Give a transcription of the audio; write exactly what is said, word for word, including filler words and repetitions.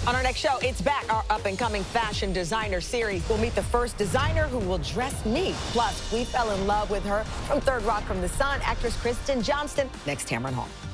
On our next show, it's back, our up-and-coming fashion designer series. We'll meet the first designer who will dress me. Plus, we fell in love with her from Third Rock from the Sun, actress Kristen Johnston, next Tamron Hall.